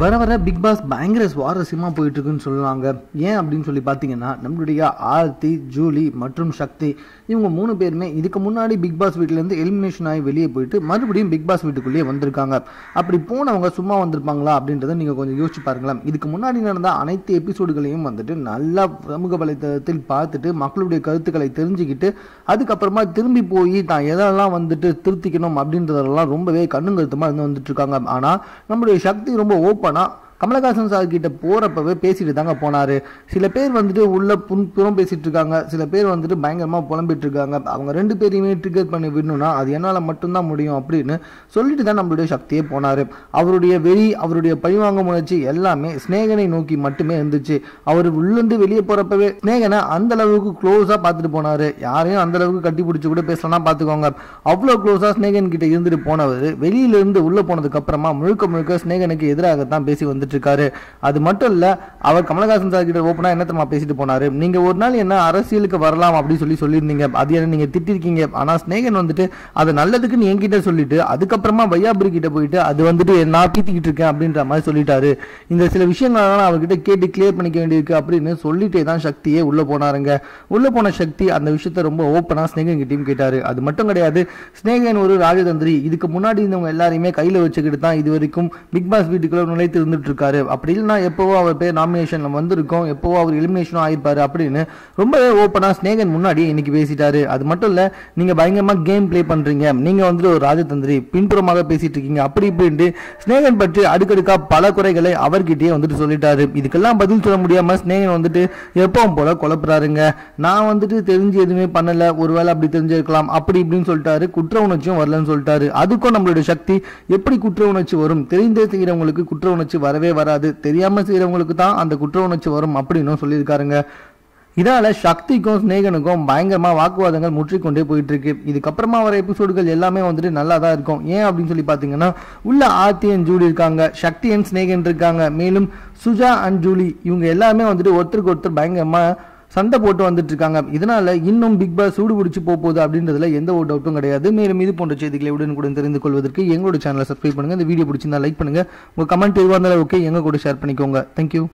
வர வர big pass பயங்கர சுவாரஸ்யமாக போயிட்டு இருக்குன்னு சொல்லுவாங்க. ஏன் அப்படின்னு சொல்லி பார்த்தீங்கன்னா, நம்மளுடைய ஆர்த்தி, ஜூலி மற்றும் சக்தி இவங்க 3 பேருமே இதுக்கு முன்னாடி பிக் பாஸ் வீட்டிலேருந்து எலிமினேஷன் ஆகி வெளியே போயிட்டு மறுபடியும் பிக் பாஸ் வீட்டுக்குள்ளேயே வந்திருக்காங்க. அப்படி போனவங்க சும்மா வந்திருப்பாங்களா அப்படின்றத நீங்கள் கொஞ்சம் யோசிச்சு பாருங்களேன். இதுக்கு முன்னாடி நடந்த அனைத்து எபிசோடுகளையும் வந்துட்டு நல்லா சமூக வலைத்தளத்தில் பார்த்துட்டு மக்களுடைய கருத்துக்களை தெரிஞ்சுக்கிட்டு அதுக்கப்புறமா திரும்பி போய் தான் எதெல்லாம் வந்துட்டு திருத்திக்கணும் அப்படின்றதெல்லாம் ரொம்பவே கண்ணும் கருத்துமாக இருந்து வந்துட்டு இருக்காங்க. ஆனால் நம்மளுடைய சக்தி ரொம்ப ஓப்பனா கமலஹாசன் சார் கிட்ட போறப்பவே பேசிட்டு தாங்க போனாரு. சில பேர் வந்துட்டு உள்ள புறம் பேசிட்டு இருக்காங்க, சில பேர் வந்துட்டு பயங்கரமா புலம்பிட்டு இருக்காங்க. அவங்க 2 பேரையுமே ட்ரிகர் பண்ணி விடணும்னா அது என்னால மட்டும்தான் முடியும் அப்படின்னு சொல்லிட்டு தான் நம்மளுடைய சக்தியே போனாரு. அவருடைய வெறி, அவருடைய பழிவாங்க முயற்சி எல்லாமே ஸ்நேகனை நோக்கி மட்டுமே இருந்துச்சு. அவர் உள்ளிருந்து வெளியே போறப்பவே ஸ்நேகனை அந்த அளவுக்கு க்ளோஸா பார்த்துட்டு போனாரு. யாரையும் அந்த அளவுக்கு கட்டி பிடிச்சி கூட பேசலாம் பார்த்துக்கோங்க. அவ்வளோ க்ளோஸா ஸ்நேகன் கிட்ட இருந்துட்டு போனவர் வெளியில இருந்து உள்ள போனதுக்கு அப்புறமா முழுக்க ஸ்நேகனுக்கு எதிராகத்தான் பேசி வந்துட்டு இருக்காரு. அது மட்டும் இல்ல, அவர் கமலஹாசன் சார் கிட்ட ஓப்பனா என்ன தெரியுமா பேசிட்டு போனாரு, நீங்க ஒரு நாள் என்ன அரசியலுக்கு வரலாம் அப்படின்னு சொல்லியிருந்தீங்க, அது என்ன நீங்க திட்டிருக்கீங்க, ஆனா ஸ்நேகன் வந்துட்டு அது நல்லதுக்குன்னு என்கிட்ட சொல்லிட்டு அதுக்கப்புறமா வையாபுரி கிட்ட போயிட்டு அது வந்துட்டு நான் பீத்திக்கிட்டு இருக்கேன் அப்படின்ற மாதிரி சொல்லிட்டாரு. இந்த சில விஷயங்கள்லாம் அவர்கிட்ட கேட்டு கிளியர் பண்ணிக்க வேண்டியிருக்கு அப்படின்னு சொல்லிட்டே தான் சக்தியே உள்ள போனாருங்க. உள்ள போன சக்தி அந்த விஷயத்த ரொம்ப ஓப்பனா ஸ்நேகன் கிட்டையும் கேட்டாரு. அது மட்டும் கிடையாது, ஸ்நேகன் ஒரு ராஜதந்திரி, இதுக்கு முன்னாடி இருந்தவங்க எல்லாரையுமே கையில வச்சுக்கிட்டு தான் இது வரைக்கும் பிக் பாஸ் வீட்டுக்குள்ள நுழைத்து இருந்துட்டு இருக்காரு. அப்படி இல்லைன்னா எப்பவோ அவர் பேர் நாமினேஷன்ல வந்திருக்கோம், எப்பவோ அவர் எலிமினேஷனும் ஆயிருப்பாரு அப்படின்னு ரொம்பவே ஓப்பனா ஸ்நேகன் முன்னாடி இன்னைக்கு பேசிட்டாரு. அது மட்டும் இல்ல, நீங்க பயங்கரமா கேம் பிளே பண்றீங்க, நீங்க வந்துட்டு ஒரு ராஜதந்திரி, பின்புறமாக பேசிட்டு இருக்கீங்க அப்படி இப்படின்ட்டு ஸ்நேகன் பற்றி அடுக்கடுக்கா பல குறைகளை அவர்கிட்டயே வந்துட்டு சொல்லிட்டாரு. இதுக்கெல்லாம் பதில் சொல்ல முடியாம ஸ்நேகன் வந்துட்டு எப்பவும் போல குழப்புறாருங்க. நான் வந்துட்டு தெரிஞ்சு எதுவுமே பண்ணல, ஒருவேளை அப்படி தெரிஞ்சிருக்கலாம் அப்படி இப்படின்னு சொல்லிட்டாரு. குற்ற உணர்ச்சியும் வரலன்னு சொல்லிட்டாரு. அதுக்கும் நம்மளுடைய சக்தி எப்படி குற்ற உணர்ச்சி வரும், தெரிந்தே செய்யறவங்களுக்கு குற்ற உணர்ச்சி வரவே வராது, தெரியாம செய்யறவங்களுக்கு தான் அந்த குற்ற உணர்ச்சி வரும் அப்படின்னு சொல்லியிருக்காருங்க. இதனால சக்திக்கும் ஸ்நேகனுக்கும் பயங்கரமா வாக்குவாதங்கள் முற்றிக்கொண்டே போயிட்டு இருக்கு. இதுக்கப்புறமா வர எபிசோடுகள் எல்லாமே வந்துட்டு நல்லா தான் இருக்கும். ஏன் அப்படின்னு சொல்லி பாத்தீங்கன்னா, உள்ள ஆர்த்தி அண்ட் ஜூலி இருக்காங்க, சக்தி அண்ட் ஸ்நேகன் இருக்காங்க, மேலும் சுஜா அண்ட் ஜூலி இவங்க எல்லாமே வந்துட்டு ஒருத்தருக்கு ஒருத்தர் பயங்கரமா சண்டை போட்டு வந்துட்டு இருக்காங்க. இதனால இன்னும் பிக் பாஸ் சூடு பிடிச்சி போகுது அப்படின்றதுல எந்த ஒரு டவுட்டும் கிடையாது. மேலும் இது போன்ற செய்திகளை உடனுக்குடன் தெரிந்து கொள்வதற்கு எங்களோட சேனலை சப்ஸ்கிரைப் பண்ணுங்க. இந்த வீடியோ பிடிச்சிருந்தா லைக் பண்ணுங்க. உங்க கமெண்ட் எதுவாக இருந்தாலும் ஓகே, எங்க கூட ஷேர் பண்ணிக்கோங்க. தேங்க்யூ.